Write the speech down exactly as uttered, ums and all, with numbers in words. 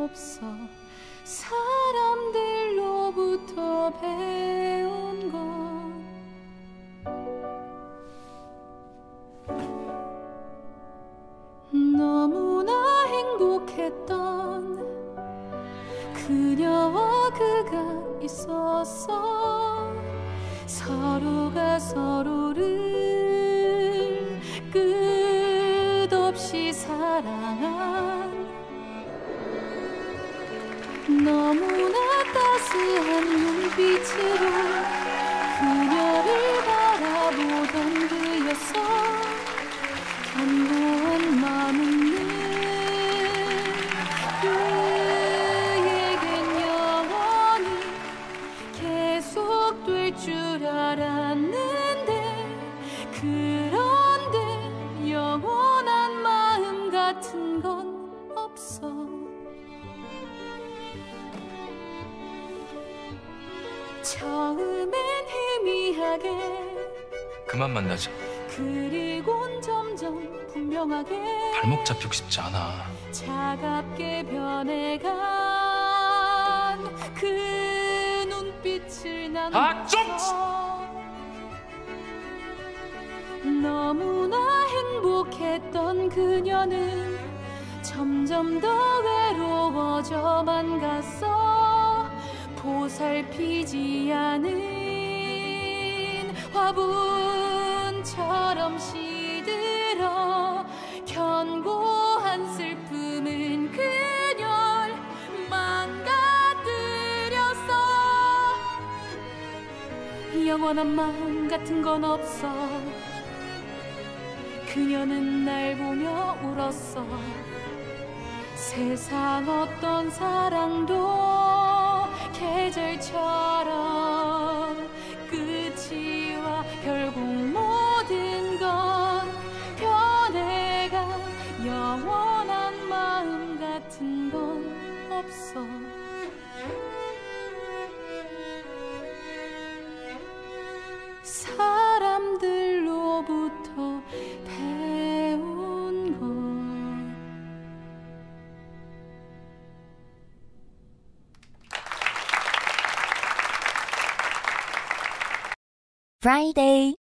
없어. 사람들로부터 배운 것. 너무나 행복했던 그녀와 그가 있었어. 서로가 서로를 끝없이 사랑한 너무나 따스한 눈빛으로 그녀를 바라보던 그였어. 견고한 마음은 늘 그에겐 영원히 계속될 줄 알았는데, 그런데 영원한 마음 같은 건 없어. 처음엔 희미하게 그만 만나자. 그리곤 점점 분명하게 발목 잡히고 싶지 않아. 차갑게 변해간 그 눈빛을 난 아, 좀! 너무나 행복했던 그녀는 점점 더 외로워져만 갔어. 보살피지 않은 화분처럼 시들어 견고한 슬픔은 그녀를 망가뜨렸어. 영원한 마음 같은 건 없어. 그녀는 날 보며 울었어. 세상 어떤 사랑도 계절처럼 끝이 와 결국 모든 건 변해가 영원한 마음 같은 건 없어. 사람들로부터 배운 것. Friday.